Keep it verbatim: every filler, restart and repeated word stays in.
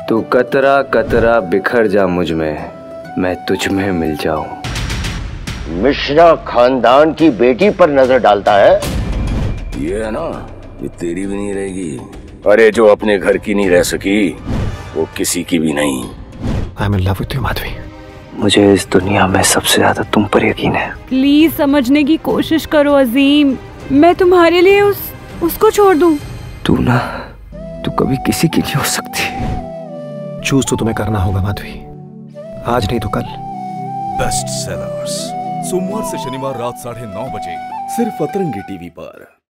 तू कतरा कतरा बिखर जा मुझ में, मैं तुझ में मिल जाऊं। मिश्रा खानदान की बेटी पर नजर डालता है। ये है ना, ये तेरी भी नहीं रहेगी। अरे जो अपने घर की नहीं रह सकी वो किसी की भी नहीं। I am in love with you Madhavi. मुझे इस दुनिया में सबसे ज्यादा तुम पर यकीन है। प्लीज समझने की कोशिश करो अजीम, मैं तुम्हारे लिए उस उसको छोड़ दूं? तू ना, तू कभी किसी की नहीं हो सकती। चूज तो तुम्हें करना होगा माधवी, आज नहीं तो कल। बेस्ट सेलर्स सोमवार से शनिवार रात साढ़े नौ बजे सिर्फ अतरंगी टीवी पर।